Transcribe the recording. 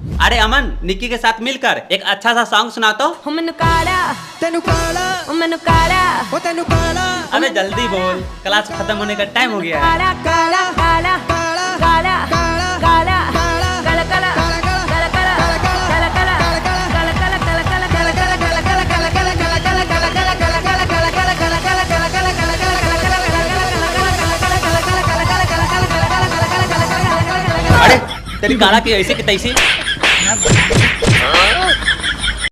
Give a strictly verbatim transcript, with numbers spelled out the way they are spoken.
अरे अमन, निक्की के साथ मिलकर एक अच्छा सा सॉन्ग सुना तो। मैनू काला तेनू काला मैनू काला ओ तेनू काला। अरे जल्दी बोल, क्लास खत्म होने का टाइम हो गया है। काला काला काला काला काला काला काला काला काला काला काला काला अरे तेरी काला की ऐसे की तैसी।